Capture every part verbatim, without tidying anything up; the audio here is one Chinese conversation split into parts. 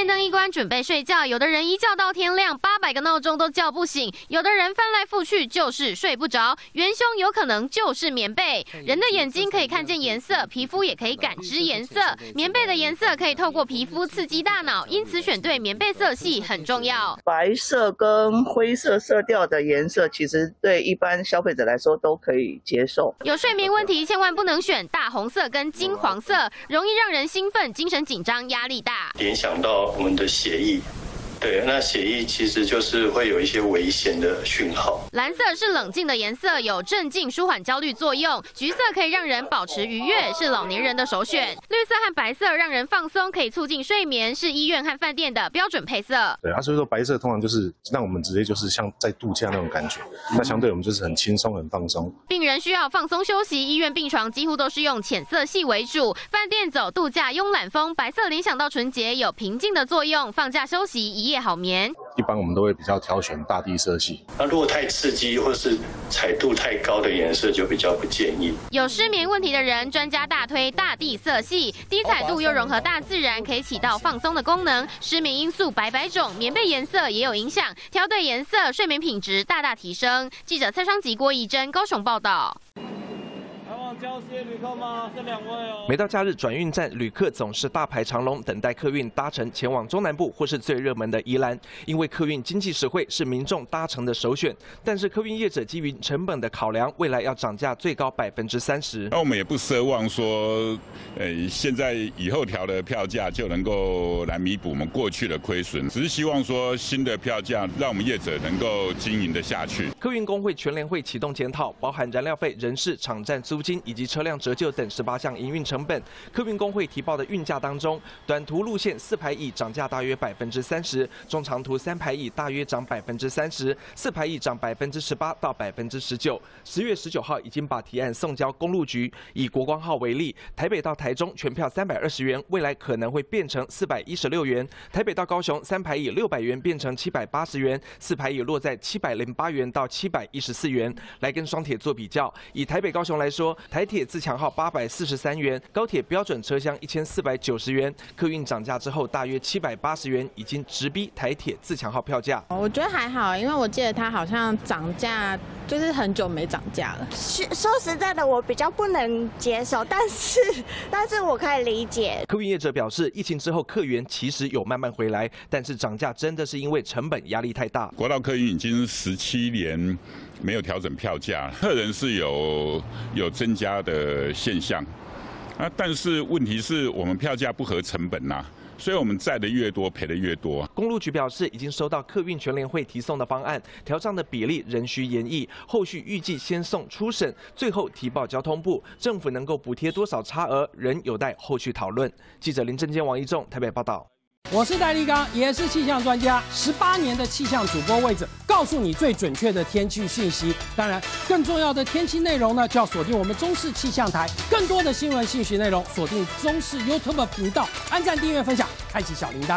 电灯一关准备睡觉，有的人一觉到天亮，八百个闹钟都叫不醒；有的人翻来覆去就是睡不着，元凶有可能就是棉被。人的眼睛可以看见颜色，皮肤也可以感知颜色，棉被的颜色可以透过皮肤刺激大脑，因此选对棉被色系很重要。 白色跟灰色色调的颜色，其实对一般消费者来说都可以接受。 有睡眠问题，千万不能选大红色跟金黄色，容易让人兴奋、精神紧张、压力大。 联想到我们的血液。对，那血液其实就是会有一些危险的讯号。 蓝色是冷静的颜色，有镇静、舒缓焦虑作用；橘色可以让人保持愉悦，是老年人的首选；绿色和白色让人放松，可以促进睡眠，是医院和饭店的标准配色。 对啊，所以说白色通常就是让我们直接就是像在度假那种感觉，那相对我们就是很轻松、很放松。 病人需要放松休息，医院病床几乎都是用浅色系为主；饭店走度假慵懒风，白色联想到纯洁，有平静的作用，放假休息一夜好眠。 一般我们都会比较挑选大地色系。 那如果太刺激或是彩度太高的颜色，就比较不建议。 有失眠问题的人，专家大推大地色系，低彩度又融合大自然，可以起到放松的功能。失眠因素百百种，棉被颜色也有影响，挑对颜色，睡眠品质大大提升。记者蔡昌吉、郭怡珍高雄报道。 交接旅客吗？这两位哦。 每到假日转运站，旅客总是大排长龙，等待客运搭乘前往中南部或是最热门的宜兰。因为客运经济实惠，是民众搭乘的首选。但是客运业者基于成本的考量，未来要涨价最高百分之三十。 那我们也不奢望说，呃，现在以后调的票价就能够来弥补我们过去的亏损，只是希望说新的票价让我们业者能够经营得下去。 客运工会全联会启动检讨，包含燃料费、人事、场站租金以及车辆折旧等十八项营运成本。客运工会提报的运价当中，短途路线四排椅涨价大约百分之三十，中长途三排椅大约涨百分之三十，四排椅涨百分之十八到百分之十九。十月十九号已经把提案送交公路局。以国光号为例，台北到台中全票三百二十元，未来可能会变成四百一十六元；台北到高雄三排椅六百元变成七百八十元，四排椅落在七百零八元到七百一十四元。来跟双铁做比较，以台北高雄来说，台铁自强号八百四十三元，高铁标准车厢一千四百九十元，客运涨价之后大约七百八十元，已经直逼台铁自强号票价。 我觉得还好，因为我记得它好像涨价就是很久没涨价了。 说实在的，我比较不能接受，但是但是我可以理解。 客运业者表示，疫情之后客源其实有慢慢回来，但是涨价真的是因为成本压力太大。 国道客运已经十七年没有调整票价，客人是有有增加的现象，啊，但是问题是我们票价不合成本呐、啊。所以我们载的越多，赔的越多。 公路局表示，已经收到客运全联会提送的方案，调账的比例仍需研议，后续预计先送初审，最后提报交通部。政府能够补贴多少差额，仍有待后续讨论。记者林正坚、王一仲台北报道。 我是戴立刚，也是气象专家，十八年的气象主播位置，告诉你最准确的天气讯息。当然，更重要的天气内容呢，就要锁定我们中视气象台。更多的新闻信息内容，锁定中视 YouTube 频道，按赞、订阅、分享，开启小铃铛。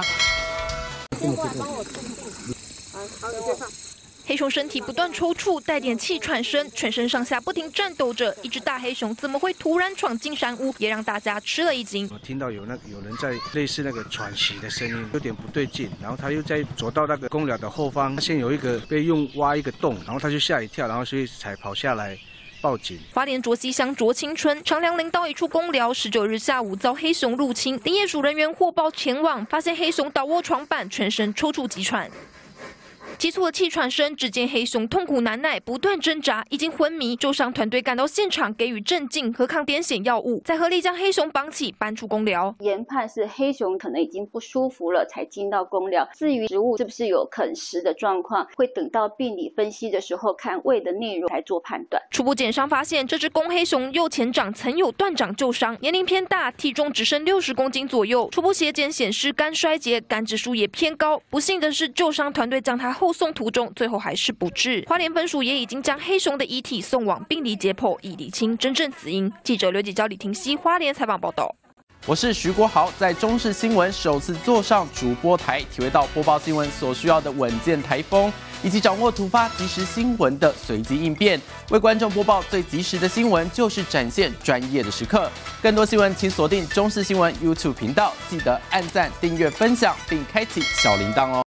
黑熊身体不断抽搐，带点气喘声，全身上下不停战斗着。一只大黑熊怎么会突然闯进山屋，也让大家吃了一惊。 我听到有那有人在类似那个喘息的声音，有点不对劲。然后他又在走到那个公寮的后方，先有一个被用挖一个洞，然后他就吓一跳，然后所以才跑下来。报警。 花莲卓溪乡卓青村长良林道一处公寮，十九日下午遭黑熊入侵，林业署人员获报前往，发现黑熊倒卧床板，全身抽搐急喘。急促的气喘声，只见黑熊痛苦难耐，不断挣扎，已经昏迷。救伤团队赶到现场，给予镇静和抗癫痫药物，再合力将黑熊绑起，搬出公寮。 研判是黑熊可能已经不舒服了，才进到公寮。至于食物是不是有啃食的状况，会等到病理分析的时候看胃的内容来做判断。 初步检伤发现，这只公黑熊右前掌曾有断掌旧伤，年龄偏大，体重只剩六十公斤左右。初步血检显示肝衰竭，肝指数也偏高。不幸的是，救伤团队将它后送途中，最后还是不治。花莲分署也已经将黑熊的遗体送往病理解剖，以厘清真正死因。记者刘启娇、李婷熙花莲采访报道。 我是徐国豪，在中视新闻首次坐上主播台，体会到播报新闻所需要的稳健台风，以及掌握突发即时新闻的随机应变。为观众播报最及时的新闻，就是展现专业的时刻。更多新闻，请锁定中视新闻 YouTube 频道，记得按赞、订阅、分享，并开启小铃铛哦。